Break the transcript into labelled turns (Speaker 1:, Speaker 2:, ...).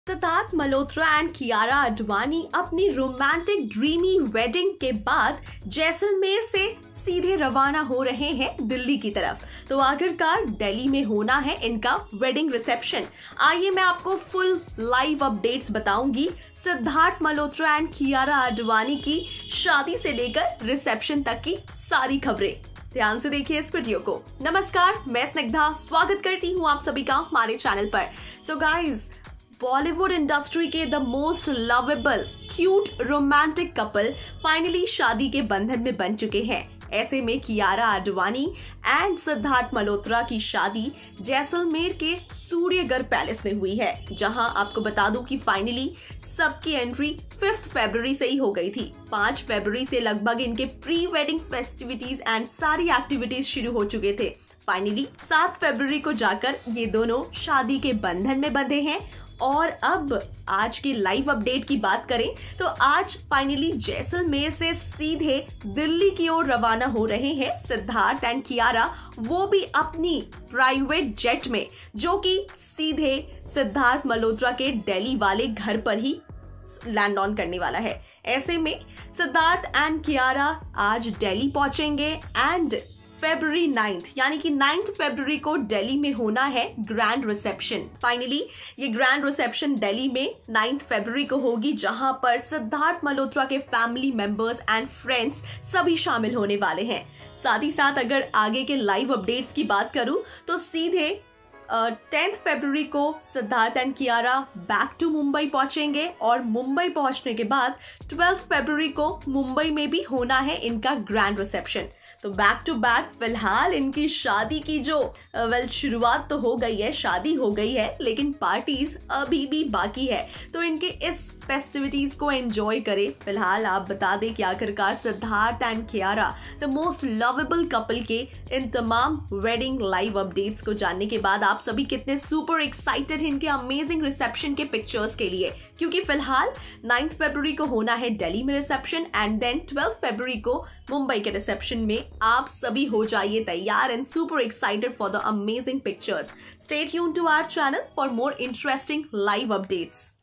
Speaker 1: Siddharth Malhotra and Kiara Advani अपनी romantic dreamy wedding के बाद जैसलमेर से सीधे रवाना हो रहे हैं दिल्ली की तरफ। तो आखिरकार दिल्ली में होना है इनका वेडिंग रिसेप्शन। आइए मैं आपको फुल लाइव अपडेट्स बताऊंगी सिद्धार्थ मल्होत्रा एंड कियारा आडवाणी की शादी से लेकर रिसेप्शन तक की सारी खबरें। ध्यान से देखिए इस वीडियो को। नमस्कार, मैं स्निग्धा स्वागत करती हूँ आप सभी का हमारे चैनल पर। सो गाइज, बॉलीवुड इंडस्ट्री के the most lovable cute romantic couple finally शादी के बंधन में बन चुके हैं। ऐसे में कियारा आडवाणी एंड सिद्धार्थ मल्होत्रा की शादी जैसलमेर के सूर्यगढ़ पैलेस में हुई है, जहां आपको बता दूं कि फाइनली सबकी एंट्री 5 फरवरी से ही हो गई थी। 5 फरवरी से लगभग इनके प्री वेडिंग फेस्टिविटीज एंड सारी एक्टिविटीज शुरू हो चुके थे। फाइनली 7 फरवरी को जाकर ये दोनों शादी के बंधन में बंधे हैं। और अब आज की लाइव अपडेट की बात करें तो आज फाइनली जैसलमेर से सीधे दिल्ली की ओर रवाना हो रहे हैं सिद्धार्थ एंड कियारा, वो भी अपनी प्राइवेट जेट में, जो कि सीधे सिद्धार्थ मल्होत्रा के दिल्ली वाले घर पर ही लैंड ऑन करने वाला है। ऐसे में सिद्धार्थ एंड कियारा आज दिल्ली पहुंचेंगे एंड फरवरी 9 यानी कि 9 फरवरी को दिल्ली में होना है ग्रैंड रिसेप्शन। फाइनली ये ग्रैंड रिसेप्शन दिल्ली में 9 फरवरी को होगी, जहां पर सिद्धार्थ मल्होत्रा के फैमिली मेंबर्स एंड फ्रेंड्स सभी शामिल होने वाले हैं। साथ ही साथ अगर आगे के लाइव अपडेट्स की बात करूं तो सीधे 10 फरवरी को Sidharth and Kiara back to Mumbai पहुंचेंगे और मुंबई पहुंचने के बाद 12 फरवरी को मुंबई में भी होना है इनका ग्रैंड रिसेप्शन। तो बैक टू बैक फिलहाल इनकी शादी की जो शुरुआत तो हो गई है, शादी हो गई है, लेकिन पार्टीज अभी भी बाकी है। तो इनके इस फेस्टिविटीज को एंजॉय करें। फिलहाल आप बता दें कि आखिरकार Sidharth and Kiara the most lovable couple के इन तमाम वेडिंग लाइव अपडेट्स को जानने के बाद आप सभी कितने सुपर एक्साइटेड हैं इनके अमेजिंग रिसेप्शन के पिक्चर्स के लिए, क्योंकि फिलहाल 9 फरवरी को होना है दिल्ली में रिसेप्शन एंड देन 12 फरवरी को मुंबई के रिसेप्शन में। आप सभी हो जाइए तैयार and super excited for the amazing pictures. Stay tuned to our channel for more interesting live updates.